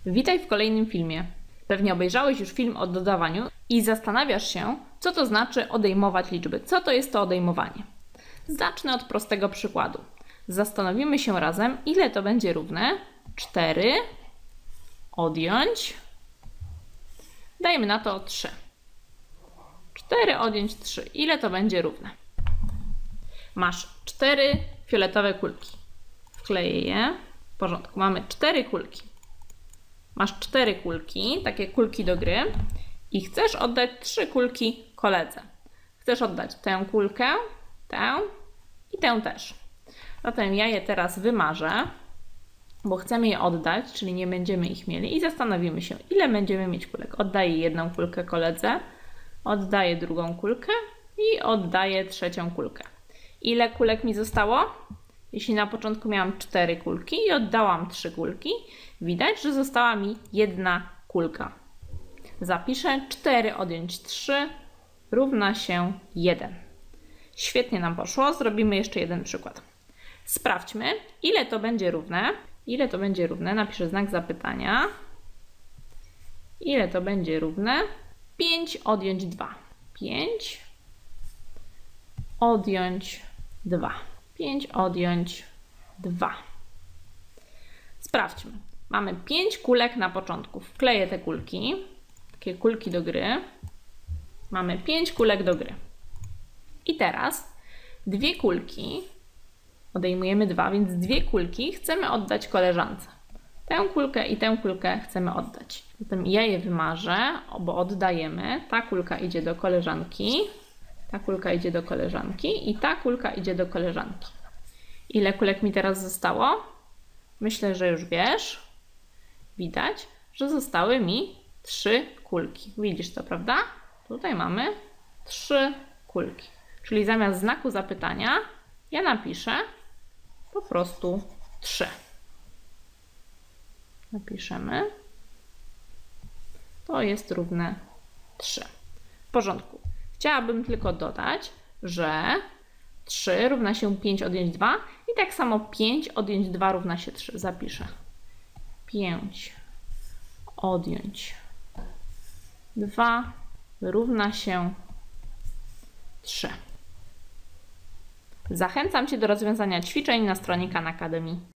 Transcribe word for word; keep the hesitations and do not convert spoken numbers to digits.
Witaj w kolejnym filmie. Pewnie obejrzałeś już film o dodawaniu i zastanawiasz się, co to znaczy odejmować liczby. Co to jest to odejmowanie? Zacznę od prostego przykładu. Zastanowimy się razem, ile to będzie równe cztery odjąć, dajmy na to trzy. cztery odjąć trzy. Ile to będzie równe? Masz cztery fioletowe kulki. Wkleję je. W porządku. Mamy cztery kulki. Masz cztery kulki, takie kulki do gry i chcesz oddać trzy kulki koledze. Chcesz oddać tę kulkę, tę i tę też. Zatem ja je teraz wymarzę, bo chcemy je oddać, czyli nie będziemy ich mieli i zastanowimy się, ile będziemy mieć kulek. Oddaję jedną kulkę koledze, oddaję drugą kulkę i oddaję trzecią kulkę. Ile kulek mi zostało? Jeśli na początku miałam cztery kulki i oddałam trzy kulki, widać, że została mi jedna kulka. Zapiszę cztery odjąć trzy równa się jeden. Świetnie nam poszło. Zrobimy jeszcze jeden przykład. Sprawdźmy, ile to będzie równe. Ile to będzie równe? Napiszę znak zapytania. Ile to będzie równe? pięć odjąć dwa. pięć odjąć dwa. pięć odjąć dwa. Sprawdźmy. Mamy pięć kulek na początku. Wkleję te kulki. Takie kulki do gry. Mamy pięć kulek do gry. I teraz dwie kulki. Odejmujemy dwa, więc dwie kulki chcemy oddać koleżance. Tę kulkę i tę kulkę chcemy oddać. Zatem ja je wymarzę, bo oddajemy. Ta kulka idzie do koleżanki. Ta kulka idzie do koleżanki i ta kulka idzie do koleżanki. Ile kulek mi teraz zostało? Myślę, że już wiesz. Widać, że zostały mi trzy kulki. Widzisz to, prawda? Tutaj mamy trzy kulki. Czyli zamiast znaku zapytania ja napiszę po prostu trzy. Napiszemy. To jest równe trzy. W porządku. Chciałabym tylko dodać, że trzy równa się pięć odjąć dwa i tak samo pięć odjąć dwa równa się trzy. Zapiszę. pięć odjąć dwa równa się trzy. Zachęcam Cię do rozwiązania ćwiczeń na stronie Khan Academy.